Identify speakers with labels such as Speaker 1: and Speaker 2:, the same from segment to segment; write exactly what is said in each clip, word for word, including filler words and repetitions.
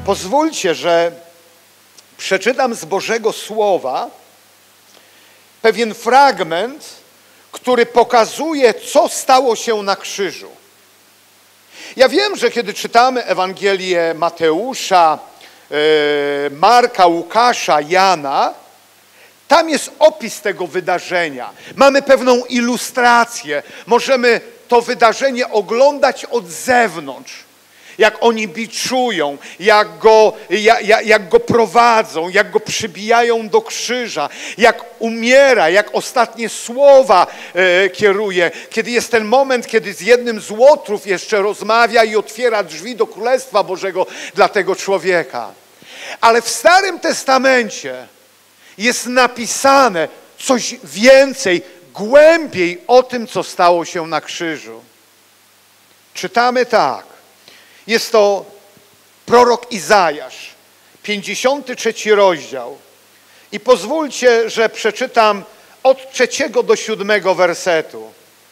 Speaker 1: Pozwólcie, że przeczytam z Bożego Słowa pewien fragment, który pokazuje, co stało się na krzyżu. Ja wiem, że kiedy czytamy Ewangelię Mateusza, Marka, Łukasza, Jana, tam jest opis tego wydarzenia. Mamy pewną ilustrację. Możemy to wydarzenie oglądać od zewnątrz. Jak oni biczują, jak go, jak, jak go prowadzą, jak go przybijają do krzyża, jak umiera, jak ostatnie słowa e, kieruje. Kiedy jest ten moment, kiedy z jednym z łotrów jeszcze rozmawia i otwiera drzwi do Królestwa Bożego dla tego człowieka. Ale w Starym Testamencie jest napisane coś więcej, głębiej o tym, co stało się na krzyżu. Czytamy tak. Jest to prorok Izajasz, pięćdziesiąty trzeci rozdział. I pozwólcie, że przeczytam od trzeciego do siódmego wersetu.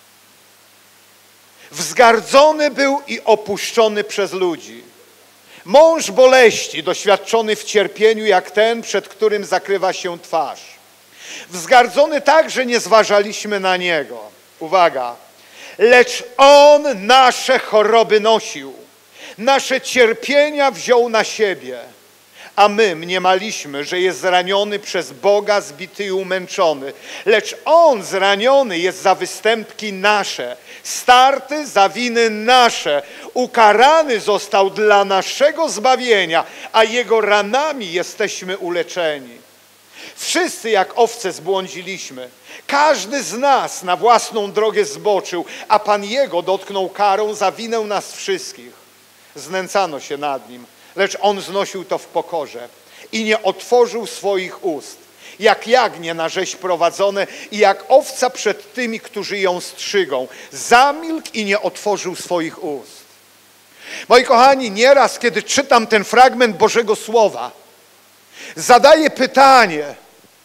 Speaker 1: Wzgardzony był i opuszczony przez ludzi. Mąż boleści, doświadczony w cierpieniu, jak ten, przed którym zakrywa się twarz. Wzgardzony tak, że nie zważaliśmy na niego. Uwaga. Lecz on nasze choroby nosił, nasze cierpienia wziął na siebie, a my mniemaliśmy, że jest zraniony przez Boga, zbity i umęczony. Lecz on zraniony jest za występki nasze, starty za winy nasze, ukarany został dla naszego zbawienia, a jego ranami jesteśmy uleczeni. Wszyscy jak owce zbłądziliśmy, każdy z nas na własną drogę zboczył, a Pan Jego dotknął karą za winę nas wszystkich. Znęcano się nad Nim, lecz On znosił to w pokorze i nie otworzył swoich ust. Jak jagnię na rzeź prowadzone i jak owca przed tymi, którzy ją strzygą. Zamilkł i nie otworzył swoich ust. Moi kochani, nieraz, kiedy czytam ten fragment Bożego Słowa, zadaję pytanie,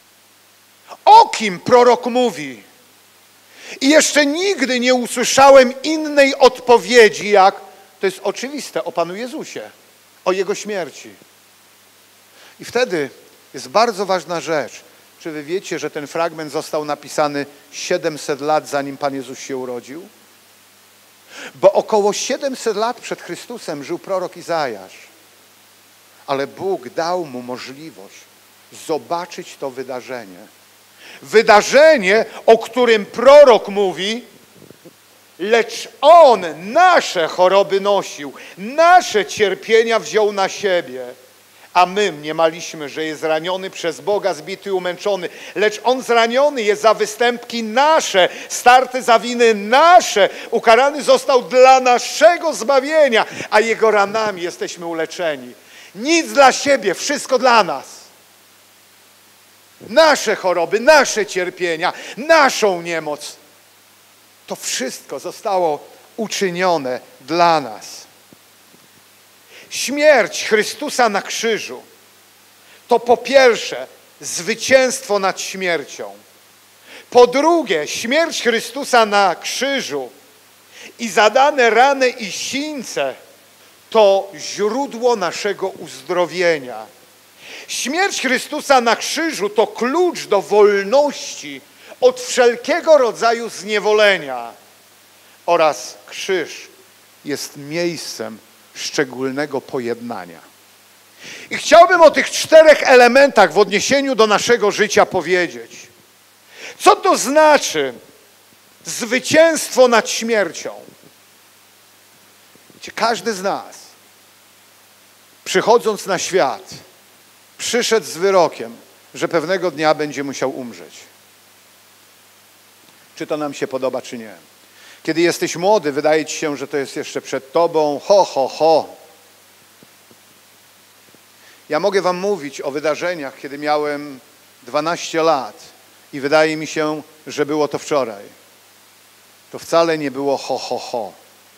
Speaker 1: o kim prorok mówi? I jeszcze nigdy nie usłyszałem innej odpowiedzi, jak to jest oczywiste, o Panu Jezusie, o Jego śmierci. I wtedy jest bardzo ważna rzecz. Czy wy wiecie, że ten fragment został napisany siedemset lat, zanim Pan Jezus się urodził? Bo około siedemset lat przed Chrystusem żył prorok Izajasz. Ale Bóg dał mu możliwość zobaczyć to wydarzenie. Wydarzenie, o którym prorok mówi, lecz On nasze choroby nosił, nasze cierpienia wziął na siebie, a my mniemaliśmy, że jest zraniony przez Boga, zbity i umęczony, lecz On zraniony jest za występki nasze, starty za winy nasze, ukarany został dla naszego zbawienia, a Jego ranami jesteśmy uleczeni. Nic dla siebie, wszystko dla nas. Nasze choroby, nasze cierpienia, naszą niemoc. To wszystko zostało uczynione dla nas. Śmierć Chrystusa na krzyżu to po pierwsze zwycięstwo nad śmiercią. Po drugie, śmierć Chrystusa na krzyżu i zadane rany i sińce to źródło naszego uzdrowienia. Śmierć Chrystusa na krzyżu to klucz do wolności od wszelkiego rodzaju zniewolenia. Oraz krzyż jest miejscem szczególnego pojednania. I chciałbym o tych czterech elementach w odniesieniu do naszego życia powiedzieć. Co to znaczy zwycięstwo nad śmiercią? Wiecie, każdy z nas, przychodząc na świat, przyszedł z wyrokiem, że pewnego dnia będzie musiał umrzeć. Czy to nam się podoba, czy nie. Kiedy jesteś młody, wydaje ci się, że to jest jeszcze przed tobą. Ho, ho, ho. Ja mogę wam mówić o wydarzeniach, kiedy miałem dwanaście lat i wydaje mi się, że było to wczoraj. To wcale nie było ho, ho, ho.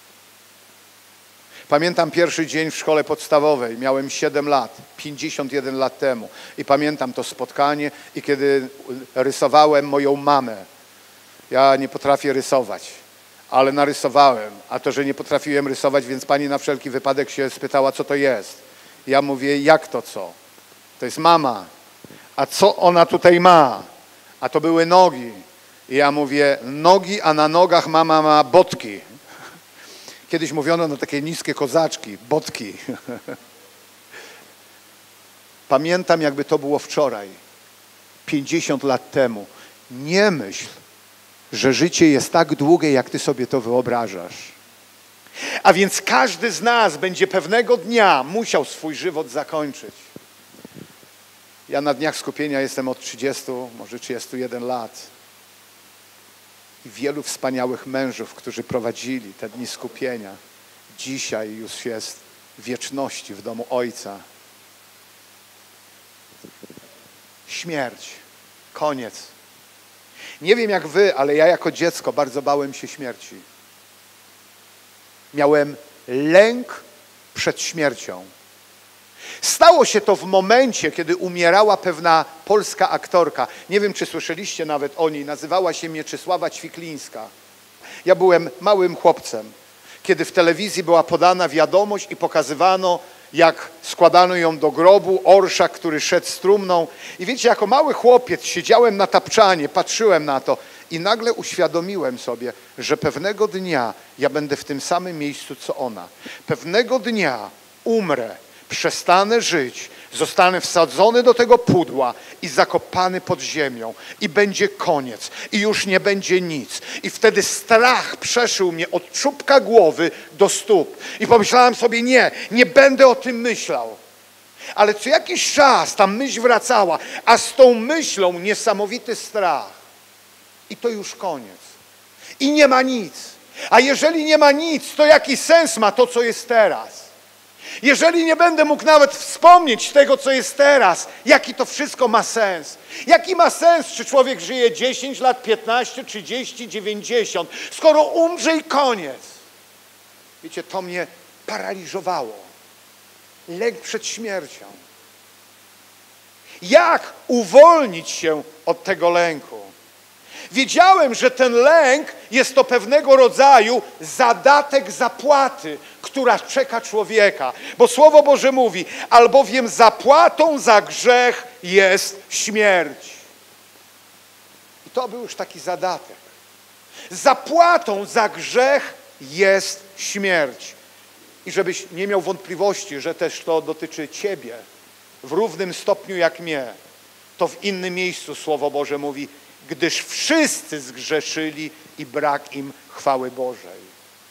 Speaker 1: Pamiętam pierwszy dzień w szkole podstawowej. Miałem siedem lat, pięćdziesiąt jeden lat temu. I pamiętam to spotkanie i kiedy rysowałem moją mamę. Ja nie potrafię rysować, ale narysowałem. A to, że nie potrafiłem rysować, więc pani na wszelki wypadek się spytała, co to jest. Ja mówię, jak to co? To jest mama. A co ona tutaj ma? A to były nogi. I ja mówię, nogi, a na nogach mama ma botki. Kiedyś mówiono na takie niskie kozaczki, botki. Pamiętam, jakby to było wczoraj, pięćdziesiąt lat temu. Nie myśl, że życie jest tak długie, jak ty sobie to wyobrażasz. A więc każdy z nas będzie pewnego dnia musiał swój żywot zakończyć. Ja na dniach skupienia jestem od trzydziestu, może trzydziestu jeden lat. I wielu wspaniałych mężów, którzy prowadzili te dni skupienia, dzisiaj już jest w wieczności w domu Ojca. Śmierć. Koniec. Nie wiem jak wy, ale ja jako dziecko bardzo bałem się śmierci. Miałem lęk przed śmiercią. Stało się to w momencie, kiedy umierała pewna polska aktorka. Nie wiem, czy słyszeliście nawet o niej. Nazywała się Mieczysława Ćwiklińska. Ja byłem małym chłopcem, kiedy w telewizji była podana wiadomość i pokazywano, jak składano ją do grobu, orszak, który szedł z trumną. I wiecie, jako mały chłopiec siedziałem na tapczanie, patrzyłem na to i nagle uświadomiłem sobie, że pewnego dnia ja będę w tym samym miejscu, co ona. Pewnego dnia umrę, przestanę żyć, zostanę wsadzony do tego pudła i zakopany pod ziemią. I będzie koniec. I już nie będzie nic. I wtedy strach przeszył mnie od czubka głowy do stóp. I pomyślałem sobie, nie, nie będę o tym myślał. Ale co jakiś czas ta myśl wracała, a z tą myślą niesamowity strach. I to już koniec. I nie ma nic. A jeżeli nie ma nic, to jaki sens ma to, co jest teraz? Jeżeli nie będę mógł nawet wspomnieć tego, co jest teraz, jaki to wszystko ma sens? Jaki ma sens, czy człowiek żyje dziesięć lat, piętnaście, trzydzieści, dziewięćdziesiąt, skoro umrze i koniec? Wiecie, to mnie paraliżowało. Lęk przed śmiercią. Jak uwolnić się od tego lęku? Wiedziałem, że ten lęk jest to pewnego rodzaju zadatek zapłaty, która czeka człowieka. Bo Słowo Boże mówi, albowiem zapłatą za grzech jest śmierć. I to był już taki zadatek. Zapłatą za grzech jest śmierć. I żebyś nie miał wątpliwości, że też to dotyczy ciebie w równym stopniu jak mnie, to w innym miejscu Słowo Boże mówi, gdyż wszyscy zgrzeszyli i brak im chwały Bożej.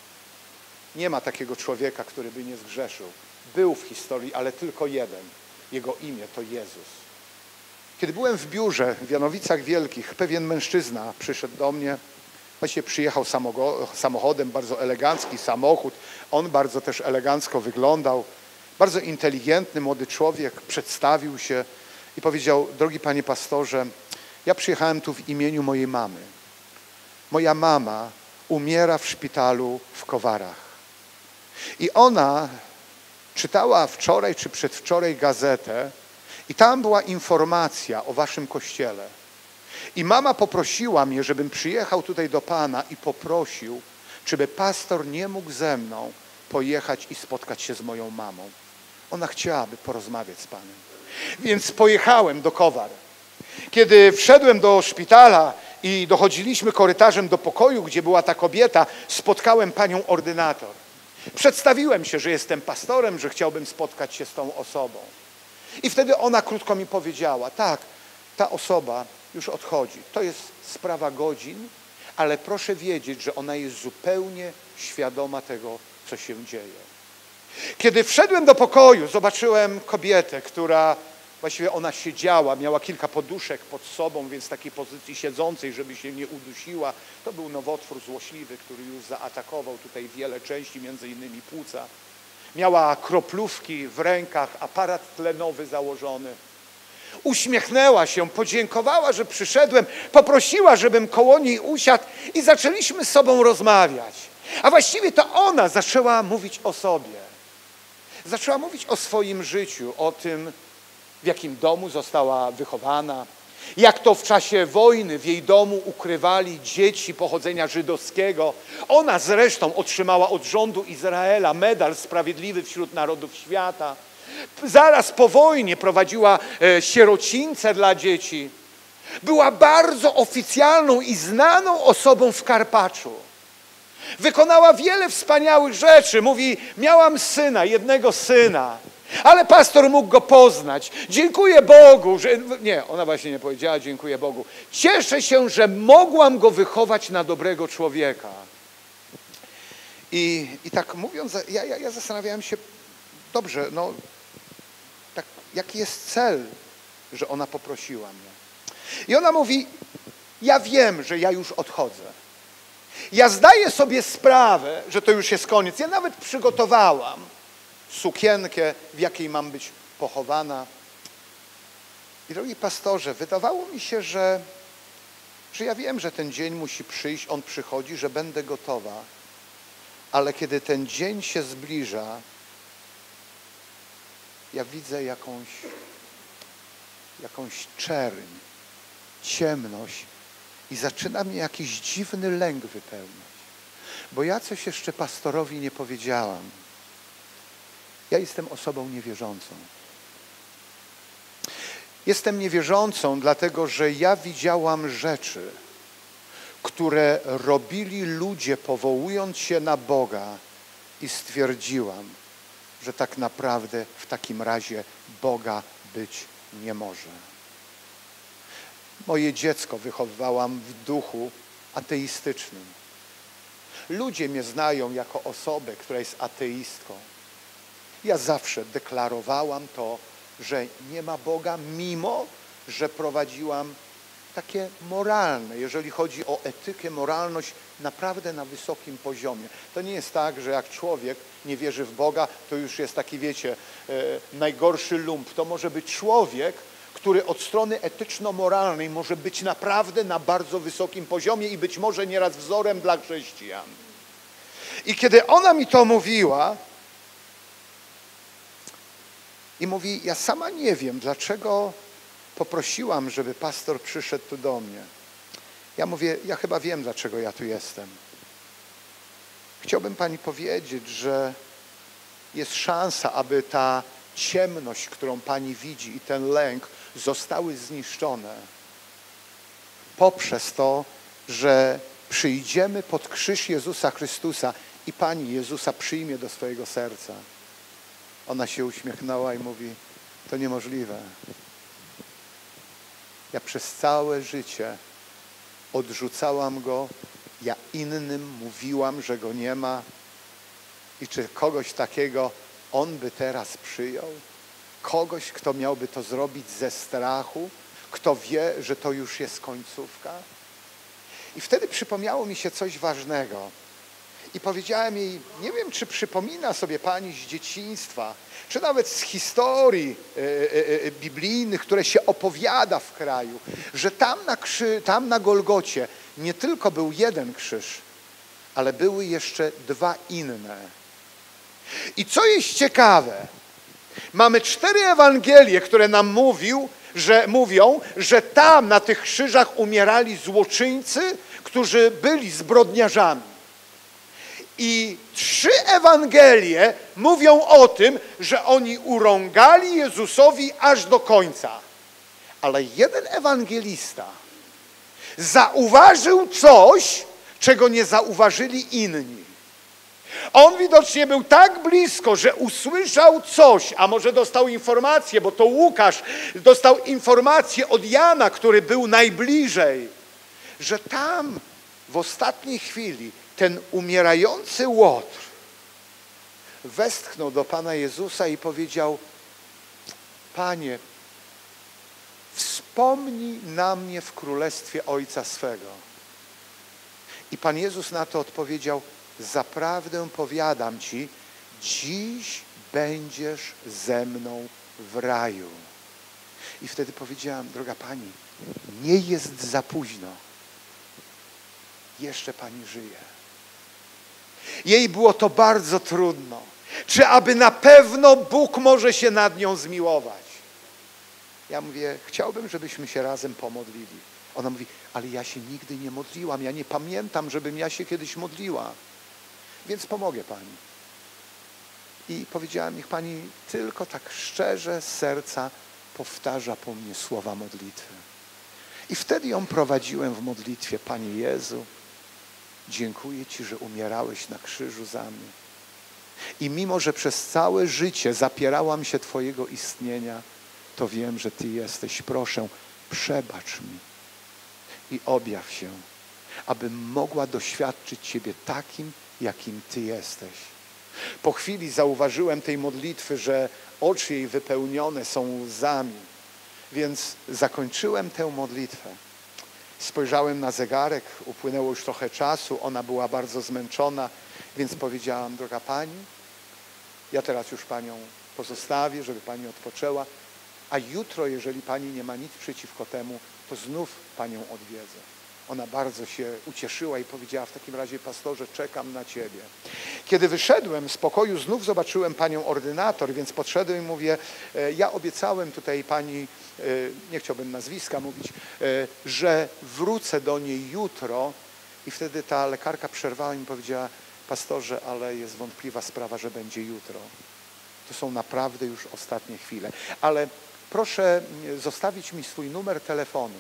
Speaker 1: Nie ma takiego człowieka, który by nie zgrzeszył. Był w historii, ale tylko jeden. Jego imię to Jezus. Kiedy byłem w biurze w Janowicach Wielkich, pewien mężczyzna przyszedł do mnie. Właściwie przyjechał samochodem, bardzo elegancki samochód. On bardzo też elegancko wyglądał. Bardzo inteligentny, młody człowiek. Przedstawił się i powiedział, drogi panie pastorze, ja przyjechałem tu w imieniu mojej mamy. Moja mama umiera w szpitalu w Kowarach. I ona czytała wczoraj czy przedwczoraj gazetę i tam była informacja o waszym kościele. I mama poprosiła mnie, żebym przyjechał tutaj do pana i poprosił, czyby pastor nie mógł ze mną pojechać i spotkać się z moją mamą. Ona chciałaby porozmawiać z panem. Więc pojechałem do Kowar. Kiedy wszedłem do szpitala i dochodziliśmy korytarzem do pokoju, gdzie była ta kobieta, spotkałem panią ordynator. Przedstawiłem się, że jestem pastorem, że chciałbym spotkać się z tą osobą. I wtedy ona krótko mi powiedziała, tak, ta osoba już odchodzi. To jest sprawa godzin, ale proszę wiedzieć, że ona jest zupełnie świadoma tego, co się dzieje. Kiedy wszedłem do pokoju, zobaczyłem kobietę, która właściwie ona siedziała, miała kilka poduszek pod sobą, więc w takiej pozycji siedzącej, żeby się nie udusiła. To był nowotwór złośliwy, który już zaatakował tutaj wiele części, między innymi płuca. Miała kroplówki w rękach, aparat tlenowy założony. Uśmiechnęła się, podziękowała, że przyszedłem, poprosiła, żebym koło niej usiadł i zaczęliśmy z sobą rozmawiać. A właściwie to ona zaczęła mówić o sobie. Zaczęła mówić o swoim życiu, o tym, w jakim domu została wychowana, jak to w czasie wojny w jej domu ukrywali dzieci pochodzenia żydowskiego. Ona zresztą otrzymała od rządu Izraela medal Sprawiedliwy wśród Narodów Świata. Zaraz po wojnie prowadziła e, sierocińce dla dzieci. Była bardzo oficjalną i znaną osobą w Karpaczu. Wykonała wiele wspaniałych rzeczy. Mówi, miałam syna, jednego syna, ale pastor mógł go poznać. Dziękuję Bogu, że... Nie, ona właśnie nie powiedziała dziękuję Bogu. Cieszę się, że mogłam go wychować na dobrego człowieka. I, i tak mówiąc, ja, ja, ja zastanawiałem się, dobrze, no, tak, jaki jest cel, że ona poprosiła mnie. I ona mówi, ja wiem, że ja już odchodzę. Ja zdaję sobie sprawę, że to już jest koniec. Ja nawet przygotowałam sukienkę, w jakiej mam być pochowana. I drogi pastorze, wydawało mi się, że, że ja wiem, że ten dzień musi przyjść, on przychodzi, że będę gotowa. Ale kiedy ten dzień się zbliża, ja widzę jakąś, jakąś czerń, ciemność i zaczyna mnie jakiś dziwny lęk wypełniać. Bo ja coś jeszcze pastorowi nie powiedziałam. Ja jestem osobą niewierzącą. Jestem niewierzącą, dlatego że ja widziałam rzeczy, które robili ludzie, powołując się na Boga, i stwierdziłam, że tak naprawdę w takim razie Boga być nie może. Moje dziecko wychowywałam w duchu ateistycznym. Ludzie mnie znają jako osobę, która jest ateistką. Ja zawsze deklarowałam to, że nie ma Boga, mimo że prowadziłam takie moralne, jeżeli chodzi o etykę, moralność, naprawdę na wysokim poziomie. To nie jest tak, że jak człowiek nie wierzy w Boga, to już jest taki, wiecie, e, najgorszy lump. To może być człowiek, który od strony etyczno-moralnej może być naprawdę na bardzo wysokim poziomie i być może nieraz wzorem dla chrześcijan. I kiedy ona mi to mówiła i mówi, ja sama nie wiem, dlaczego poprosiłam, żeby pastor przyszedł tu do mnie. Ja mówię, ja chyba wiem, dlaczego ja tu jestem. Chciałbym pani powiedzieć, że jest szansa, aby ta ciemność, którą pani widzi i ten lęk zostały zniszczone poprzez to, że przyjdziemy pod krzyż Jezusa Chrystusa i pani Jezusa przyjmie do swojego serca. Ona się uśmiechnęła i mówi, to niemożliwe. Ja przez całe życie odrzucałam Go, ja innym mówiłam, że Go nie ma i czy kogoś takiego On by teraz przyjął? Kogoś, kto miałby to zrobić ze strachu, kto wie, że to już jest końcówka? I wtedy przypomniało mi się coś ważnego. I powiedziałem jej, nie wiem, czy przypomina sobie pani z dzieciństwa, czy nawet z historii e, e, e, biblijnych, które się opowiada w kraju, że tam na, krzy, tam na Golgocie nie tylko był jeden krzyż, ale były jeszcze dwa inne. I co jest ciekawe, mamy cztery Ewangelie, które nam mówił, że, mówią, że tam na tych krzyżach umierali złoczyńcy, którzy byli zbrodniarzami. I trzy Ewangelie mówią o tym, że oni urągali Jezusowi aż do końca. Ale jeden ewangelista zauważył coś, czego nie zauważyli inni. On widocznie był tak blisko, że usłyszał coś, a może dostał informację, bo to Łukasz dostał informację od Jana, który był najbliżej, że tam w ostatniej chwili ten umierający Łotr westchnął do Pana Jezusa i powiedział, Panie, wspomnij na mnie w królestwie Ojca swego. I Pan Jezus na to odpowiedział, zaprawdę powiadam Ci, dziś będziesz ze mną w raju. I wtedy powiedziałam, droga Pani, nie jest za późno. Jeszcze Pani żyje. Jej było to bardzo trudno. Czy aby na pewno Bóg może się nad nią zmiłować? Ja mówię, chciałbym, żebyśmy się razem pomodlili. Ona mówi, ale ja się nigdy nie modliłam. Ja nie pamiętam, żebym ja się kiedyś modliła. Więc pomogę Pani. I powiedziałem, niech Pani tylko tak szczerze z serca powtarza po mnie słowa modlitwy. I wtedy ją prowadziłem w modlitwie. Panie Jezu, dziękuję Ci, że umierałeś na krzyżu za mnie. I mimo, że przez całe życie zapierałam się Twojego istnienia, to wiem, że Ty jesteś. Proszę, przebacz mi i objaw się, abym mogła doświadczyć Ciebie takim, jakim Ty jesteś. Po chwili zauważyłem tej modlitwy, że oczy jej wypełnione są łzami, więc zakończyłem tę modlitwę. Spojrzałem na zegarek, upłynęło już trochę czasu, ona była bardzo zmęczona, więc powiedziałam, droga Pani, ja teraz już Panią pozostawię, żeby Pani odpoczęła, a jutro, jeżeli Pani nie ma nic przeciwko temu, to znów Panią odwiedzę. Ona bardzo się ucieszyła i powiedziała, w takim razie, pastorze, czekam na Ciebie. Kiedy wyszedłem z pokoju, znów zobaczyłem panią ordynator, więc podszedłem i mówię, ja obiecałem tutaj pani, nie chciałbym nazwiska mówić, że wrócę do niej jutro. I wtedy ta lekarka przerwała i mi powiedziała, pastorze, ale jest wątpliwa sprawa, że będzie jutro. To są naprawdę już ostatnie chwile. Ale proszę zostawić mi swój numer telefonu.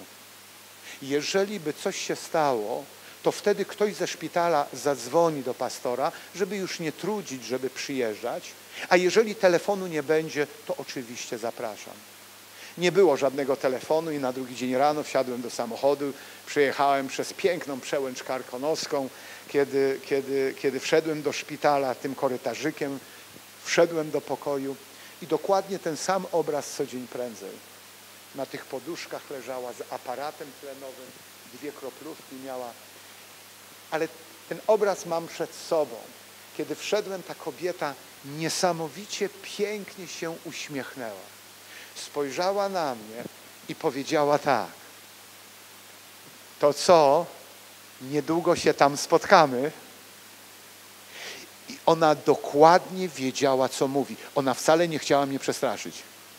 Speaker 1: Jeżeli by coś się stało, to wtedy ktoś ze szpitala zadzwoni do pastora, żeby już nie trudzić, żeby przyjeżdżać, a jeżeli telefonu nie będzie, to oczywiście zapraszam. Nie było żadnego telefonu i na drugi dzień rano wsiadłem do samochodu, przejechałem przez piękną przełęcz karkonoską, kiedy, kiedy, kiedy wszedłem do szpitala tym korytarzykiem, wszedłem do pokoju i dokładnie ten sam obraz co dzień prędzej. Na tych poduszkach leżała z aparatem tlenowym, dwie kroplówki miała. Ale ten obraz mam przed sobą. Kiedy wszedłem, ta kobieta niesamowicie pięknie się uśmiechnęła. Spojrzała na mnie i powiedziała tak. To co? Niedługo się tam spotkamy. I ona dokładnie wiedziała, co mówi. Ona wcale nie chciała mnie przestraszyć.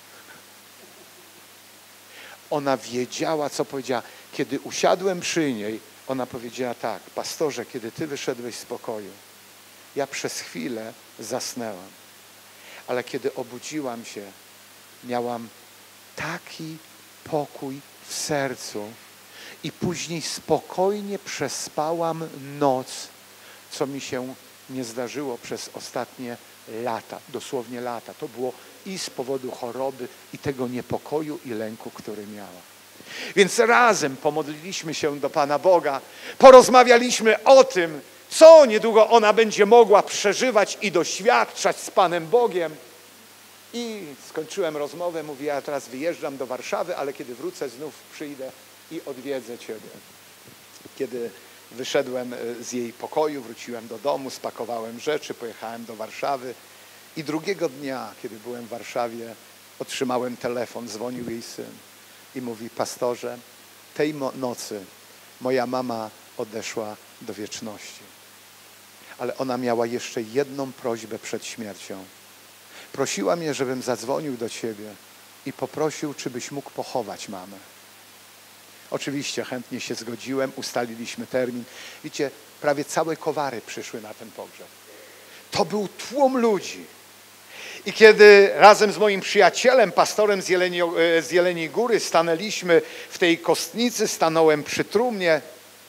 Speaker 1: Ona wiedziała, co powiedziała. Kiedy usiadłem przy niej, ona powiedziała tak, pastorze, kiedy Ty wyszedłeś z pokoju, ja przez chwilę zasnęłam, ale kiedy obudziłam się, miałam taki pokój w sercu i później spokojnie przespałam noc, co mi się nie zdarzyło przez ostatnie lata, dosłownie lata. To było i z powodu choroby, i tego niepokoju i lęku, który miała. Więc razem pomodliliśmy się do Pana Boga, porozmawialiśmy o tym, co niedługo ona będzie mogła przeżywać i doświadczać z Panem Bogiem. I skończyłem rozmowę, mówię, ja teraz wyjeżdżam do Warszawy, ale kiedy wrócę, znów przyjdę i odwiedzę Ciebie. Kiedy wyszedłem z jej pokoju, wróciłem do domu, spakowałem rzeczy, pojechałem do Warszawy i drugiego dnia, kiedy byłem w Warszawie, otrzymałem telefon, dzwonił jej syn i mówi, pastorze, tej nocy moja mama odeszła do wieczności. Ale ona miała jeszcze jedną prośbę przed śmiercią. Prosiła mnie, żebym zadzwonił do Ciebie i poprosił, czy byś mógł pochować mamę. Oczywiście chętnie się zgodziłem, ustaliliśmy termin. Wiecie, prawie całe Kowary przyszły na ten pogrzeb. To był tłum ludzi. I kiedy razem z moim przyjacielem, pastorem z Jeleniej, z Jeleniej Góry, stanęliśmy w tej kostnicy, stanąłem przy trumnie,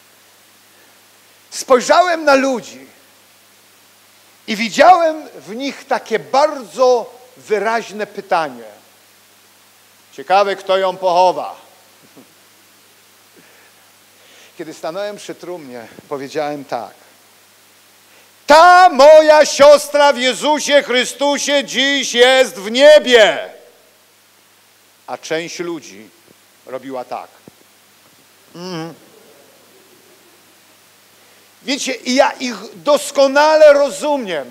Speaker 1: spojrzałem na ludzi i widziałem w nich takie bardzo wyraźne pytanie. Ciekawe, kto ją pochowa. Kiedy stanąłem przy trumnie, powiedziałem tak. Ta moja siostra w Jezusie Chrystusie dziś jest w niebie. A część ludzi robiła tak. Mm. Wiecie, ja ich doskonale rozumiem.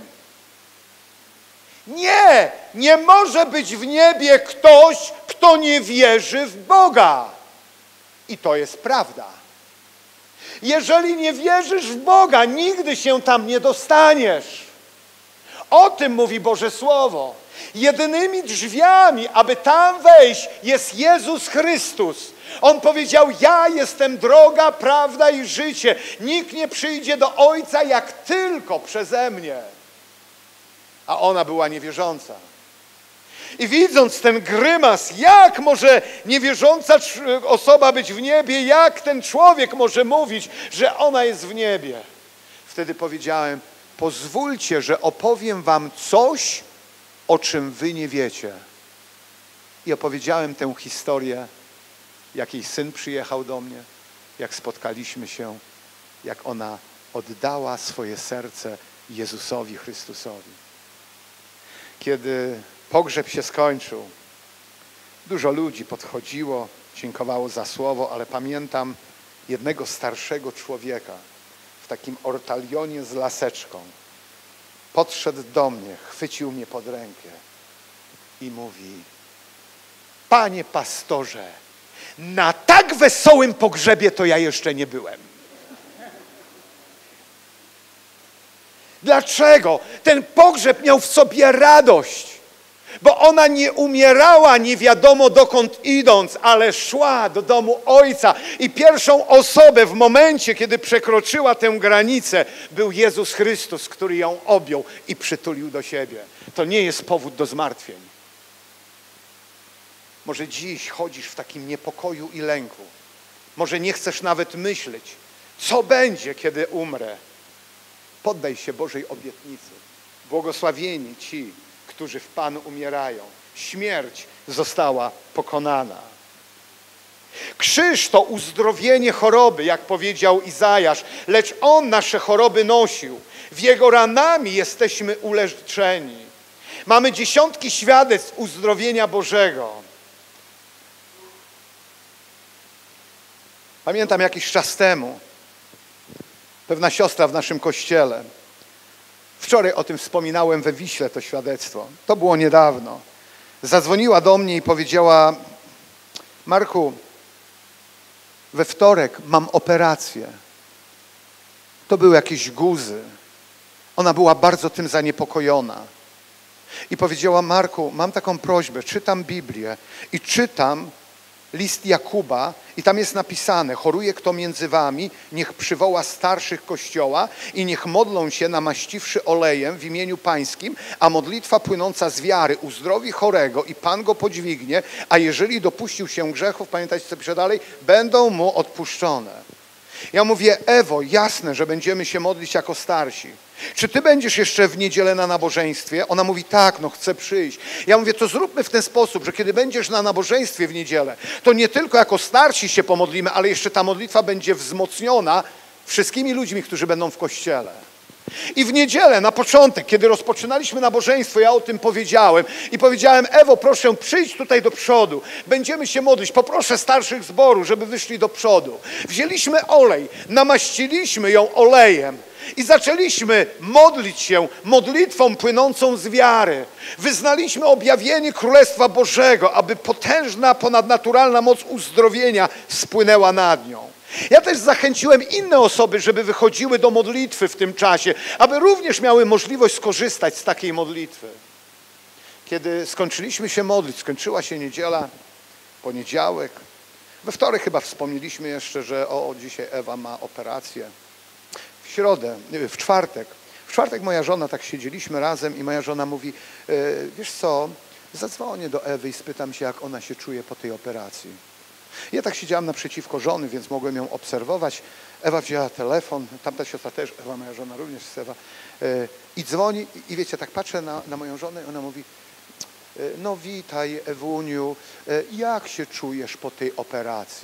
Speaker 1: Nie, nie może być w niebie ktoś, kto nie wierzy w Boga. I to jest prawda. Jeżeli nie wierzysz w Boga, nigdy się tam nie dostaniesz. O tym mówi Boże Słowo. Jedynymi drzwiami, aby tam wejść, jest Jezus Chrystus. On powiedział, ja jestem droga, prawda i życie. Nikt nie przyjdzie do Ojca jak tylko przeze mnie. a ona była niewierząca. I widząc ten grymas, jak może niewierząca osoba być w niebie, jak ten człowiek może mówić, że ona jest w niebie. Wtedy powiedziałem, pozwólcie, że opowiem wam coś, o czym wy nie wiecie. I opowiedziałem tę historię, jak jej syn przyjechał do mnie, jak spotkaliśmy się, jak ona oddała swoje serce Jezusowi Chrystusowi. Kiedy pogrzeb się skończył, dużo ludzi podchodziło, dziękowało za słowo, ale pamiętam jednego starszego człowieka w takim ortalionie z laseczką. Podszedł do mnie, chwycił mnie pod rękę i mówi: panie pastorze, na tak wesołym pogrzebie to ja jeszcze nie byłem. Dlaczego? Ten pogrzeb miał w sobie radość, bo ona nie umierała nie wiadomo dokąd idąc, ale szła do domu Ojca i pierwszą osobę w momencie, kiedy przekroczyła tę granicę, był Jezus Chrystus, który ją objął i przytulił do siebie. To nie jest powód do zmartwień. Może dziś chodzisz w takim niepokoju i lęku. Może nie chcesz nawet myśleć, co będzie, kiedy umrę. Poddaj się Bożej obietnicy. Błogosławieni ci, którzy w Panu umierają. Śmierć została pokonana. Krzyż to uzdrowienie choroby, jak powiedział Izajasz, lecz On nasze choroby nosił. W Jego ranami jesteśmy uleczeni. Mamy dziesiątki świadectw uzdrowienia Bożego. Pamiętam jakiś czas temu, pewna siostra w naszym kościele, wczoraj o tym wspominałem we Wiśle, to świadectwo, to było niedawno, zadzwoniła do mnie i powiedziała: Marku, we wtorek mam operację. To były jakieś guzy. Ona była bardzo tym zaniepokojona. I powiedziała: Marku, mam taką prośbę, czytam Biblię i czytam list Jakuba i tam jest napisane: choruje kto między wami, niech przywoła starszych Kościoła i niech modlą się namaściwszy olejem w imieniu Pańskim, a modlitwa płynąca z wiary uzdrowi chorego i Pan go podźwignie, a jeżeli dopuścił się grzechów, pamiętajcie co pisze dalej, będą mu odpuszczone. Ja mówię: Ewo, jasne, że będziemy się modlić jako starsi. Czy ty będziesz jeszcze w niedzielę na nabożeństwie? Ona mówi: tak, no chcę przyjść. Ja mówię: to zróbmy w ten sposób, że kiedy będziesz na nabożeństwie w niedzielę, to nie tylko jako starsi się pomodlimy, ale jeszcze ta modlitwa będzie wzmocniona wszystkimi ludźmi, którzy będą w kościele. I w niedzielę, na początek, kiedy rozpoczynaliśmy nabożeństwo, ja o tym powiedziałem i powiedziałem: Ewo, proszę przyjść tutaj do przodu, będziemy się modlić, poproszę starszych zboru, żeby wyszli do przodu. Wzięliśmy olej, namaściliśmy ją olejem i zaczęliśmy modlić się modlitwą płynącą z wiary. Wyznaliśmy objawienie Królestwa Bożego, aby potężna, ponadnaturalna moc uzdrowienia spłynęła nad nią. Ja też zachęciłem inne osoby, żeby wychodziły do modlitwy w tym czasie, aby również miały możliwość skorzystać z takiej modlitwy. Kiedy skończyliśmy się modlić, skończyła się niedziela, poniedziałek, we wtorek chyba wspomnieliśmy jeszcze, że o, dzisiaj Ewa ma operację. W środę, w czwartek, w czwartek moja żona, tak siedzieliśmy razem i moja żona mówi: e, wiesz co, zadzwonię do Ewy i spytam się, jak ona się czuje po tej operacji. Ja tak siedziałam naprzeciwko żony, więc mogłem ją obserwować. Ewa wzięła telefon, tamta siostra też, Ewa, moja żona również jest Ewa, e, i dzwoni i wiecie, tak patrzę na, na moją żonę i ona mówi: e, no witaj Ewuniu, e, jak się czujesz po tej operacji?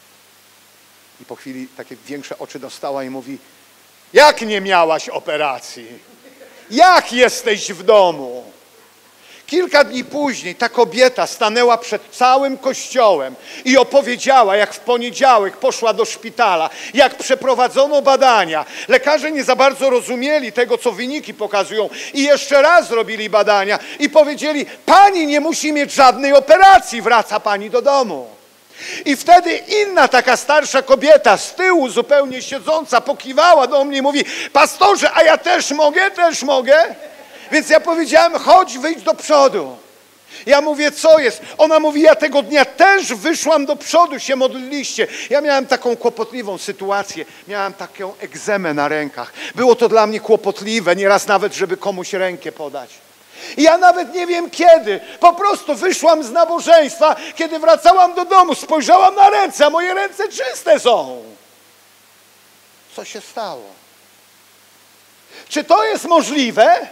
Speaker 1: I po chwili takie większe oczy dostała i mówi: jak nie miałaś operacji? Jak jesteś w domu? Kilka dni później ta kobieta stanęła przed całym kościołem i opowiedziała, jak w poniedziałek poszła do szpitala, jak przeprowadzono badania. Lekarze nie za bardzo rozumieli tego, co wyniki pokazują i jeszcze raz zrobili badania i powiedzieli: pani nie musi mieć żadnej operacji, wraca pani do domu. I wtedy inna taka starsza kobieta z tyłu zupełnie siedząca pokiwała do mnie i mówi: pastorze, a ja też mogę? Też mogę? Więc ja powiedziałem: chodź, wyjdź do przodu. Ja mówię: co jest? Ona mówi: ja tego dnia też wyszłam do przodu, się modliliście. Ja miałem taką kłopotliwą sytuację, miałem taką egzemę na rękach. Było to dla mnie kłopotliwe, nieraz nawet, żeby komuś rękę podać. I ja nawet nie wiem kiedy. Po prostu wyszłam z nabożeństwa, kiedy wracałam do domu, spojrzałam na ręce, a moje ręce czyste są. Co się stało? Czy to jest możliwe?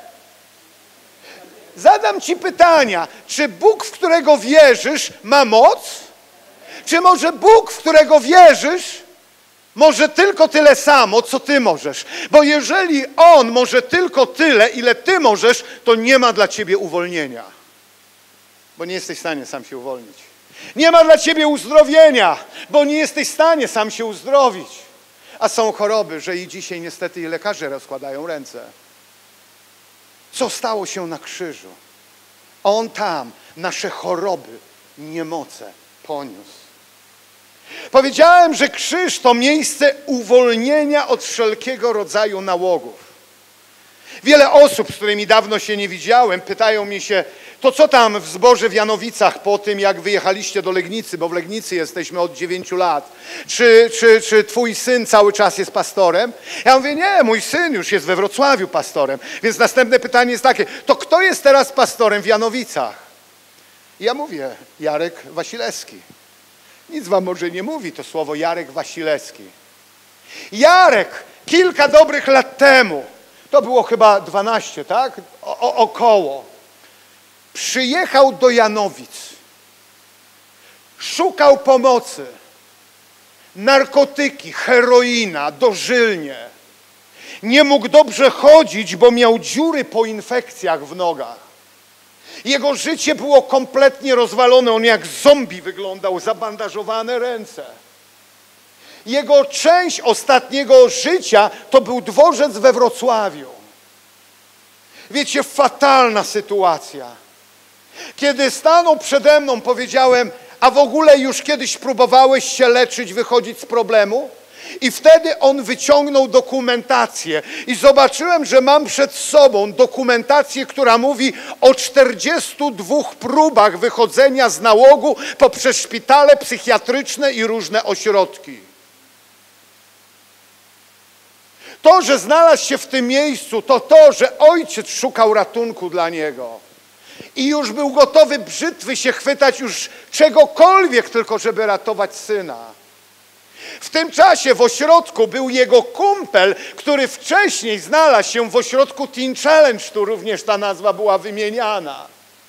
Speaker 1: Zadam ci pytania. Czy Bóg, w którego wierzysz, ma moc? Czy może Bóg, w którego wierzysz, może tylko tyle samo, co ty możesz? Bo jeżeli On może tylko tyle, ile ty możesz, to nie ma dla ciebie uwolnienia. Bo nie jesteś w stanie sam się uwolnić. Nie ma dla ciebie uzdrowienia, bo nie jesteś w stanie sam się uzdrowić. A są choroby, że i dzisiaj niestety i lekarze rozkładają ręce. Co stało się na krzyżu? On tam nasze choroby, niemoce poniósł. Powiedziałem, że krzyż to miejsce uwolnienia od wszelkiego rodzaju nałogów. Wiele osób, z którymi dawno się nie widziałem, pytają mi się, to co tam w zborze w Janowicach po tym, jak wyjechaliście do Legnicy, bo w Legnicy jesteśmy od dziewięciu lat. Czy, czy, czy twój syn cały czas jest pastorem? Ja mówię, nie, mój syn już jest we Wrocławiu pastorem. Więc następne pytanie jest takie, to kto jest teraz pastorem w Janowicach? I ja mówię, Jarek Wasilewski. Nic wam może nie mówi to słowo Jarek Wasilewski. Jarek kilka dobrych lat temu, to było chyba dwanaście, tak? O, o, około. Przyjechał do Janowic. Szukał pomocy. Narkotyki, heroina, dożylnie. Nie mógł dobrze chodzić, bo miał dziury po infekcjach w nogach. Jego życie było kompletnie rozwalone. On jak zombie wyglądał, zabandażowane ręce. Jego część ostatniego życia to był dworzec we Wrocławiu. Wiecie, fatalna sytuacja. Kiedy stanął przede mną, powiedziałem, a w ogóle już kiedyś próbowałeś się leczyć, wychodzić z problemu? I wtedy on wyciągnął dokumentację i zobaczyłem, że mam przed sobą dokumentację, która mówi o czterdziestu dwóch próbach wychodzenia z nałogu poprzez szpitale psychiatryczne i różne ośrodki. To, że znalazł się w tym miejscu, to to, że ojciec szukał ratunku dla niego. I już był gotowy brzytwy się chwytać już czegokolwiek, tylko żeby ratować syna. W tym czasie w ośrodku był jego kumpel, który wcześniej znalazł się w ośrodku Teen Challenge, tu również ta nazwa była wymieniana.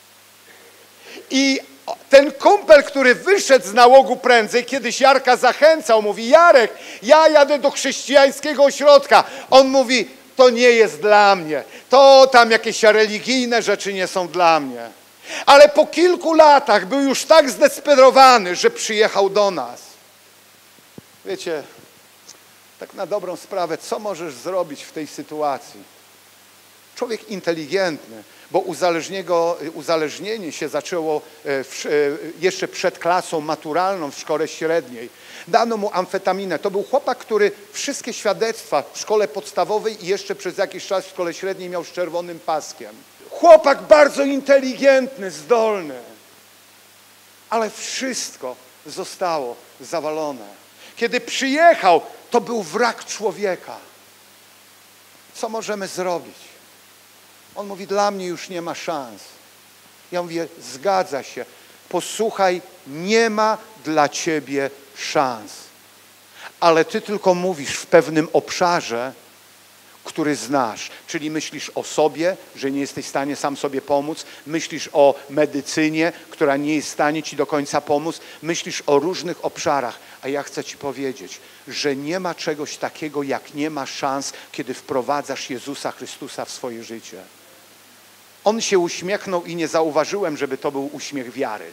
Speaker 1: I ten kumpel, który wyszedł z nałogu prędzej, kiedyś Jarka zachęcał, mówi, Jarek, ja jadę do chrześcijańskiego ośrodka. On mówi, to nie jest dla mnie, to tam jakieś religijne rzeczy nie są dla mnie. Ale po kilku latach był już tak zdesperowany, że przyjechał do nas. Wiecie, tak na dobrą sprawę, co możesz zrobić w tej sytuacji? Człowiek inteligentny, bo uzależnienie się zaczęło w, jeszcze przed klasą maturalną w szkole średniej. Dano mu amfetaminę. To był chłopak, który wszystkie świadectwa w szkole podstawowej i jeszcze przez jakiś czas w szkole średniej miał z czerwonym paskiem. Chłopak bardzo inteligentny, zdolny, ale wszystko zostało zawalone. Kiedy przyjechał, to był wrak człowieka. Co możemy zrobić? On mówi, dla mnie już nie ma szans. Ja mówię, zgadza się. Posłuchaj, nie ma dla ciebie szans. Ale ty tylko mówisz w pewnym obszarze, który znasz. Czyli myślisz o sobie, że nie jesteś w stanie sam sobie pomóc. Myślisz o medycynie, która nie jest w stanie ci do końca pomóc. Myślisz o różnych obszarach. A ja chcę ci powiedzieć, że nie ma czegoś takiego, jak nie ma szans, kiedy wprowadzasz Jezusa Chrystusa w swoje życie. On się uśmiechnął i nie zauważyłem, żeby to był uśmiech wiary.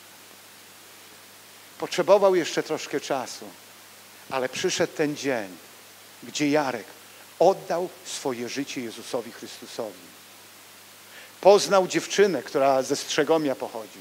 Speaker 1: Potrzebował jeszcze troszkę czasu, ale przyszedł ten dzień, gdzie Jarek oddał swoje życie Jezusowi Chrystusowi. Poznał dziewczynę, która ze Strzegomia pochodzi.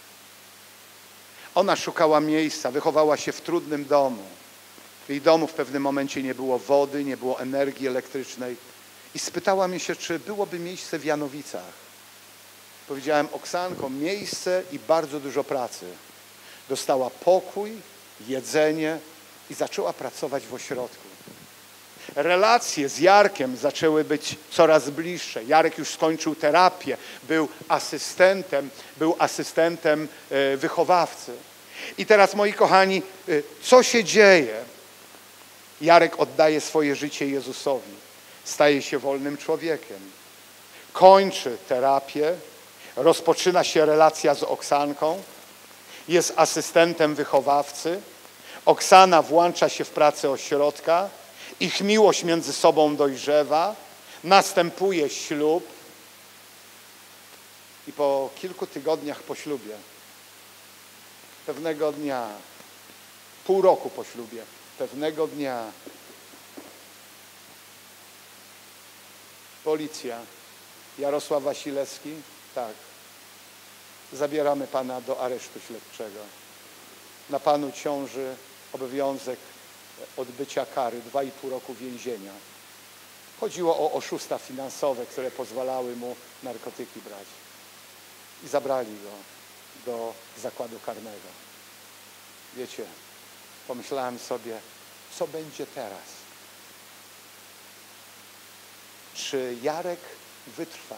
Speaker 1: Ona szukała miejsca, wychowała się w trudnym domu. W jej domu w pewnym momencie nie było wody, nie było energii elektrycznej. I spytała mnie się, czy byłoby miejsce w Janowicach. Powiedziałem, Oksanko, miejsce i bardzo dużo pracy. Dostała pokój, jedzenie i zaczęła pracować w ośrodku. Relacje z Jarkiem zaczęły być coraz bliższe. Jarek już skończył terapię, był asystentem, był asystentem wychowawcy. I teraz, moi kochani, co się dzieje? Jarek oddaje swoje życie Jezusowi. Staje się wolnym człowiekiem. Kończy terapię, rozpoczyna się relacja z Oksanką, jest asystentem wychowawcy. Oksana włącza się w pracę ośrodka, ich miłość między sobą dojrzewa, następuje ślub i po kilku tygodniach po ślubie, pewnego dnia, pół roku po ślubie, pewnego dnia policja, Jarosław Wasilewski, tak, zabieramy pana do aresztu śledczego. Na panu ciąży obowiązek odbycia kary, dwa i pół roku więzienia. Chodziło o oszusta finansowe, które pozwalały mu narkotyki brać. I zabrali go do zakładu karnego. Wiecie, pomyślałem sobie, co będzie teraz? Czy Jarek wytrwa?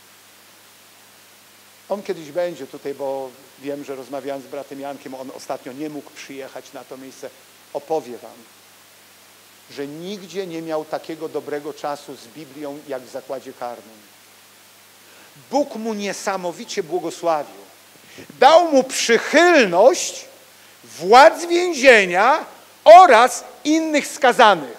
Speaker 1: On kiedyś będzie tutaj, bo wiem, że rozmawiałem z bratem Jankiem, on ostatnio nie mógł przyjechać na to miejsce. Opowie wam, że nigdzie nie miał takiego dobrego czasu z Biblią, jak w zakładzie karnym. Bóg mu niesamowicie błogosławił. Dał mu przychylność władz więzienia oraz innych skazanych.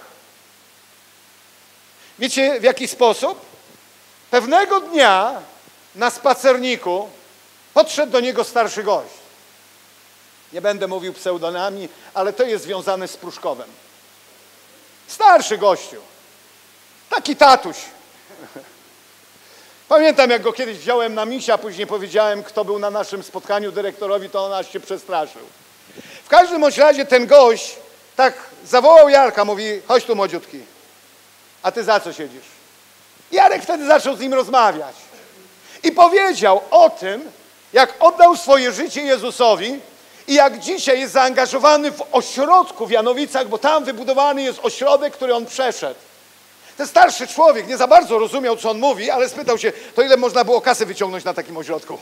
Speaker 1: Wiecie, w jaki sposób? Pewnego dnia na spacerniku podszedł do niego starszy gość. Nie będę mówił pseudonami, ale to jest związane z Pruszkowem. Starszy gościu. Taki tatuś. Pamiętam, jak go kiedyś wziąłem na misia, później powiedziałem, kto był na naszym spotkaniu dyrektorowi, to on aż się przestraszył. W każdym bądź razie ten gość tak zawołał Jarka, mówi, chodź tu młodziutki. A ty za co siedzisz? Jarek wtedy zaczął z nim rozmawiać. I powiedział o tym, jak oddał swoje życie Jezusowi i jak dzisiaj jest zaangażowany w ośrodku w Janowicach, bo tam wybudowany jest ośrodek, który on przeszedł. Ten starszy człowiek nie za bardzo rozumiał, co on mówi, ale spytał się, to ile można było kasy wyciągnąć na takim ośrodku?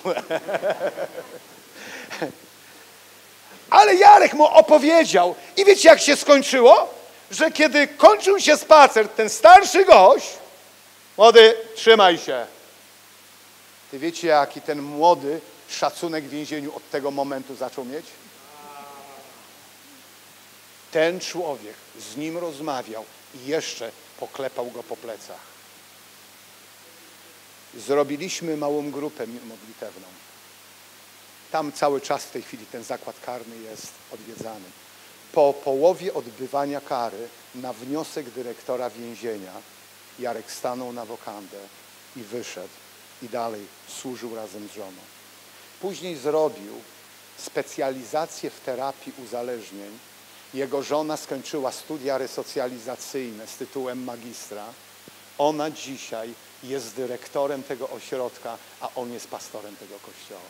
Speaker 1: Ale Jarek mu opowiedział. I wiecie, jak się skończyło? Że kiedy kończył się spacer, ten starszy gość, młody, trzymaj się. Ty wiecie, jaki ten młody szacunek w więzieniu od tego momentu zaczął mieć? Ten człowiek z nim rozmawiał i jeszcze poklepał go po plecach. Zrobiliśmy małą grupę modlitewną. Tam cały czas w tej chwili ten zakład karny jest odwiedzany. Po połowie odbywania kary na wniosek dyrektora więzienia Jarek stanął na wokandę i wyszedł i dalej służył razem z żoną. Później zrobił specjalizację w terapii uzależnień. Jego żona skończyła studia resocjalizacyjne z tytułem magistra. Ona dzisiaj jest dyrektorem tego ośrodka, a on jest pastorem tego kościoła.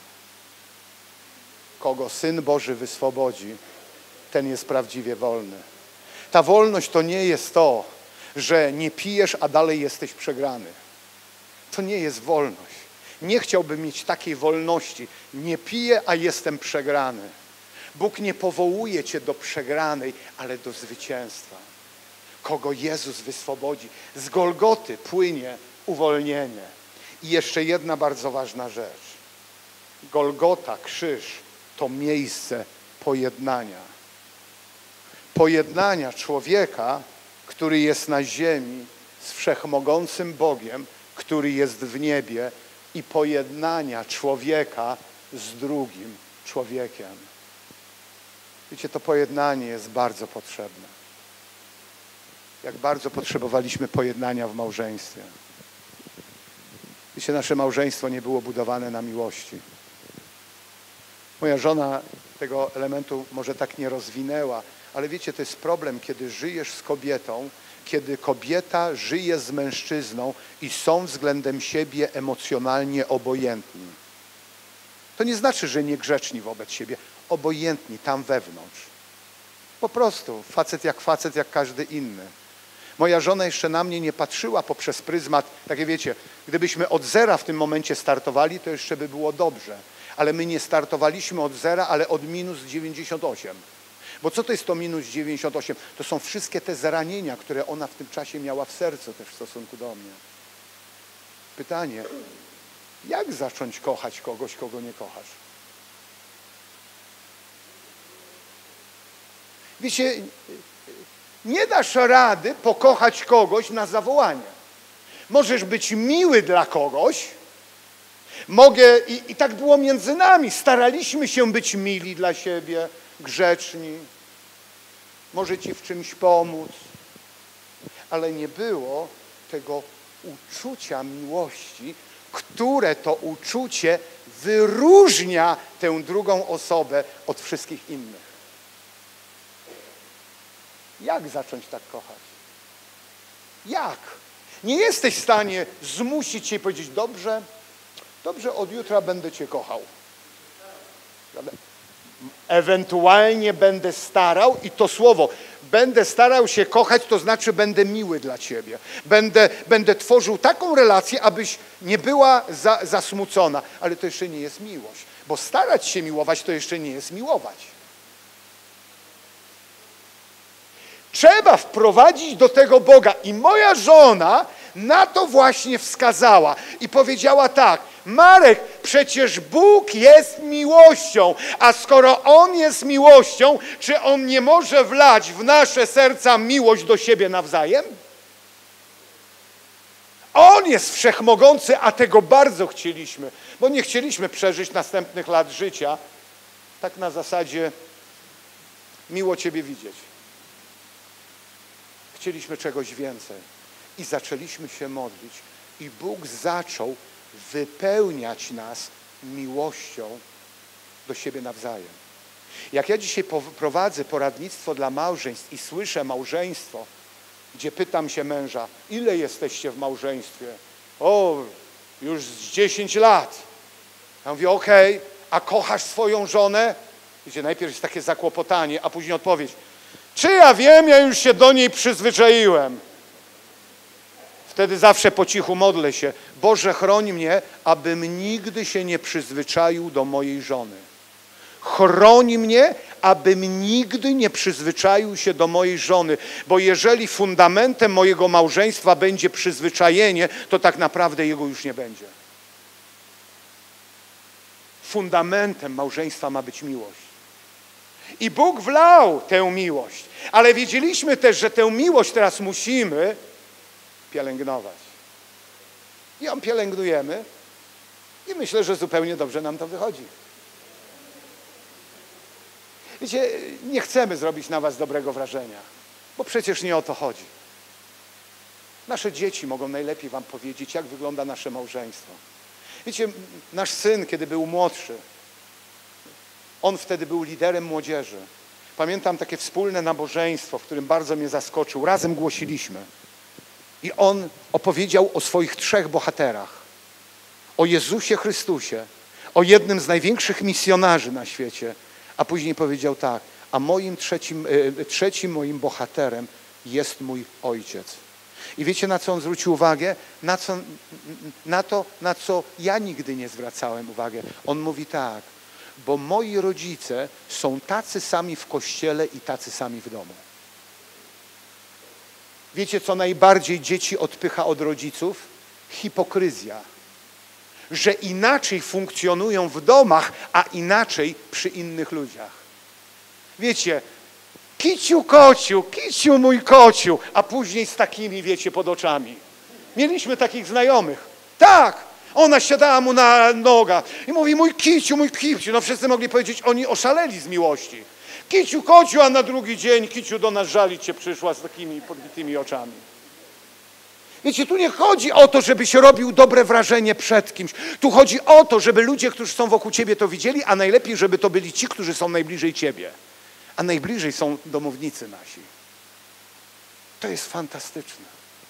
Speaker 1: Kogo Syn Boży wyswobodzi, ten jest prawdziwie wolny. Ta wolność to nie jest to, że nie pijesz, a dalej jesteś przegrany. To nie jest wolność. Nie chciałbym mieć takiej wolności. Nie piję, a jestem przegrany. Bóg nie powołuje cię do przegranej, ale do zwycięstwa. Kogo Jezus wyswobodzi. Z Golgoty płynie uwolnienie. I jeszcze jedna bardzo ważna rzecz. Golgota, krzyż, to miejsce pojednania. Pojednania człowieka, który jest na ziemi z wszechmogącym Bogiem, który jest w niebie, i pojednania człowieka z drugim człowiekiem. Wiecie, to pojednanie jest bardzo potrzebne. Jak bardzo potrzebowaliśmy pojednania w małżeństwie. Wiecie, nasze małżeństwo nie było budowane na miłości. Moja żona tego elementu może tak nie rozwinęła, ale wiecie, to jest problem, kiedy żyjesz z kobietą, kiedy kobieta żyje z mężczyzną i są względem siebie emocjonalnie obojętni. To nie znaczy, że niegrzeczni wobec siebie, obojętni tam wewnątrz. Po prostu facet jak facet, jak każdy inny. Moja żona jeszcze na mnie nie patrzyła poprzez pryzmat, takie wiecie, gdybyśmy od zera w tym momencie startowali, to jeszcze by było dobrze. Ale my nie startowaliśmy od zera, ale od minus dziewięćdziesiąt osiem. Bo co to jest to minus dziewięćdziesiąt osiem? To są wszystkie te zranienia, które ona w tym czasie miała w sercu też w stosunku do mnie. Pytanie, jak zacząć kochać kogoś, kogo nie kochasz? Wiecie, nie dasz rady pokochać kogoś na zawołanie. Możesz być miły dla kogoś. Mogę, i, i tak było między nami. Staraliśmy się być mili dla siebie, grzeczni. Może ci w czymś pomóc. Ale nie było tego uczucia miłości, które to uczucie wyróżnia tę drugą osobę od wszystkich innych. Jak zacząć tak kochać? Jak? Nie jesteś w stanie zmusić się i powiedzieć, dobrze, dobrze, od jutra będę cię kochał. Ewentualnie będę starał, i to słowo, będę starał się kochać, to znaczy będę miły dla ciebie. Będę, będę tworzył taką relację, abyś nie była za, zasmucona. Ale to jeszcze nie jest miłość. Bo starać się miłować, to jeszcze nie jest miłować. Trzeba wprowadzić do tego Boga. I moja żona na to właśnie wskazała. I powiedziała tak, Marek, przecież Bóg jest miłością, a skoro On jest miłością, czy On nie może wlać w nasze serca miłość do siebie nawzajem? On jest wszechmogący, a tego bardzo chcieliśmy, bo nie chcieliśmy przeżyć następnych lat życia tak na zasadzie miło Ciebie widzieć. Chcieliśmy czegoś więcej i zaczęliśmy się modlić i Bóg zaczął wypełniać nas miłością do siebie nawzajem. Jak ja dzisiaj prowadzę poradnictwo dla małżeństw i słyszę małżeństwo, gdzie pytam się męża, ile jesteście w małżeństwie? O, już z dziesięć lat. Ja mówię, okej, okay, a kochasz swoją żonę? Gdzie najpierw jest takie zakłopotanie, a później odpowiedź, czy ja wiem, ja już się do niej przyzwyczaiłem. Wtedy zawsze po cichu modlę się, Boże, chroń mnie, abym nigdy się nie przyzwyczaił do mojej żony. Chroń mnie, abym nigdy nie przyzwyczaił się do mojej żony, bo jeżeli fundamentem mojego małżeństwa będzie przyzwyczajenie, to tak naprawdę jego już nie będzie. Fundamentem małżeństwa ma być miłość. I Bóg wlał tę miłość, ale wiedzieliśmy też, że tę miłość teraz musimy pielęgnować. I ją pielęgnujemy i myślę, że zupełnie dobrze nam to wychodzi. Wiecie, nie chcemy zrobić na was dobrego wrażenia, bo przecież nie o to chodzi. Nasze dzieci mogą najlepiej wam powiedzieć, jak wygląda nasze małżeństwo. Wiecie, nasz syn, kiedy był młodszy, on wtedy był liderem młodzieży. Pamiętam takie wspólne nabożeństwo, w którym bardzo mnie zaskoczył. Razem głosiliśmy. I on opowiedział o swoich trzech bohaterach. O Jezusie Chrystusie, o jednym z największych misjonarzy na świecie. A później powiedział tak, a moim trzecim, trzecim moim bohaterem jest mój ojciec. I wiecie, na co on zwrócił uwagę? Na, co, na to, na co ja nigdy nie zwracałem uwagi. On mówi tak, bo moi rodzice są tacy sami w kościele i tacy sami w domu. Wiecie, co najbardziej dzieci odpycha od rodziców? Hipokryzja. Że inaczej funkcjonują w domach, a inaczej przy innych ludziach. Wiecie, kiciu kociu, kiciu mój kociu, a później z takimi, wiecie, pod oczami. Mieliśmy takich znajomych. Tak, ona siadała mu na nogach i mówi, mój kiciu, mój kiciu. No wszyscy mogli powiedzieć, oni oszaleli z miłości. Kiciu kociu, a na drugi dzień kiciu do nas żalić się przyszła z takimi podbitymi oczami. Wiecie, tu nie chodzi o to, żebyś robił dobre wrażenie przed kimś. Tu chodzi o to, żeby ludzie, którzy są wokół ciebie, to widzieli, a najlepiej, żeby to byli ci, którzy są najbliżej ciebie. A najbliżej są domownicy nasi. To jest fantastyczne.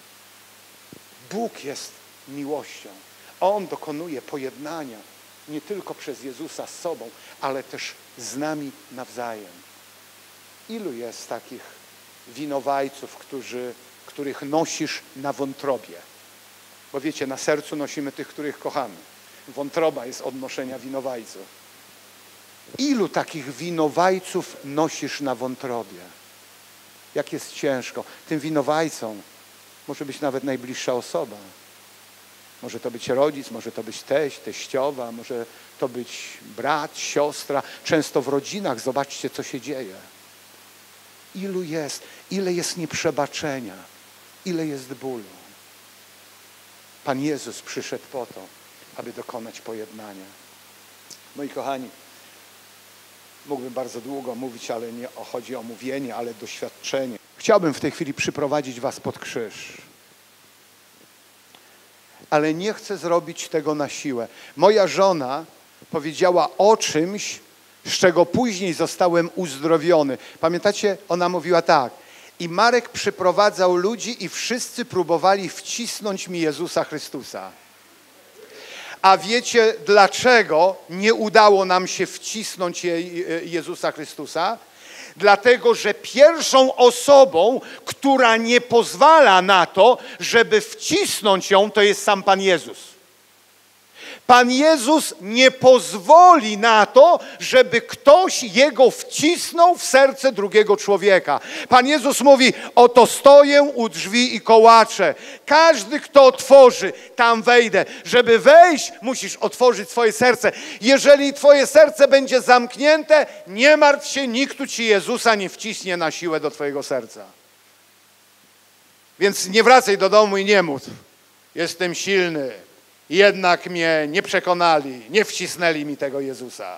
Speaker 1: Bóg jest miłością. On dokonuje pojednania nie tylko przez Jezusa z sobą, ale też z nami nawzajem. Ilu jest takich winowajców, którzy, których nosisz na wątrobie. Bo wiecie, na sercu nosimy tych, których kochamy. Wątroba jest od noszenia winowajców. Ilu takich winowajców nosisz na wątrobie? Jak jest ciężko. Tym winowajcą może być nawet najbliższa osoba. Może to być rodzic, może to być teść, teściowa, może to być brat, siostra. Często w rodzinach zobaczcie, co się dzieje. Ilu jest, ile jest nieprzebaczenia, ile jest bólu. Pan Jezus przyszedł po to, aby dokonać pojednania. Moi kochani, mógłbym bardzo długo mówić, ale nie chodzi o mówienie, ale doświadczenie. Chciałbym w tej chwili przyprowadzić was pod krzyż. Ale nie chcę zrobić tego na siłę. Moja żona powiedziała o czymś, z czego później zostałem uzdrowiony. Pamiętacie? Ona mówiła tak. I Marek przyprowadzał ludzi i wszyscy próbowali wcisnąć mi Jezusa Chrystusa. A wiecie, dlaczego nie udało nam się wcisnąć Jezusa Chrystusa? Dlatego, że pierwszą osobą, która nie pozwala na to, żeby wcisnąć ją, to jest sam Pan Jezus. Pan Jezus nie pozwoli na to, żeby ktoś Jego wcisnął w serce drugiego człowieka. Pan Jezus mówi, oto stoję u drzwi i kołaczę. Każdy, kto otworzy, tam wejdę. Żeby wejść, musisz otworzyć swoje serce. Jeżeli twoje serce będzie zamknięte, nie martw się, nikt ci Jezusa nie wciśnie na siłę do twojego serca. Więc nie wracaj do domu i nie mów. Jestem silny. Jednak mnie nie przekonali, nie wcisnęli mi tego Jezusa.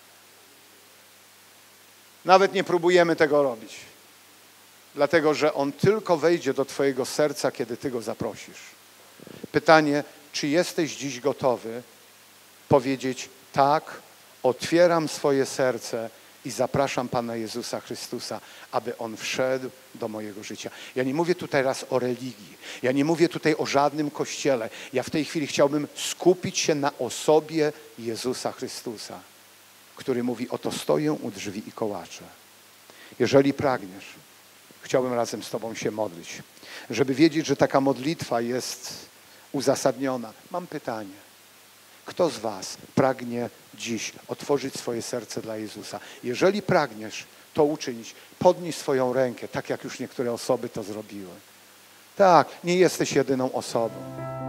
Speaker 1: Nawet nie próbujemy tego robić. Dlatego, że On tylko wejdzie do twojego serca, kiedy ty Go zaprosisz. Pytanie, czy jesteś dziś gotowy powiedzieć tak, otwieram swoje serce i zapraszam Pana Jezusa Chrystusa, aby On wszedł do mojego życia. Ja nie mówię tutaj raz o religii. Ja nie mówię tutaj o żadnym kościele. Ja w tej chwili chciałbym skupić się na osobie Jezusa Chrystusa, który mówi, oto stoję u drzwi i kołaczę. Jeżeli pragniesz, chciałbym razem z Tobą się modlić. Żeby wiedzieć, że taka modlitwa jest uzasadniona. Mam pytanie. Kto z was pragnie dziś otworzyć swoje serce dla Jezusa? Jeżeli pragniesz to uczynić, podnieś swoją rękę, tak jak już niektóre osoby to zrobiły. Tak, nie jesteś jedyną osobą.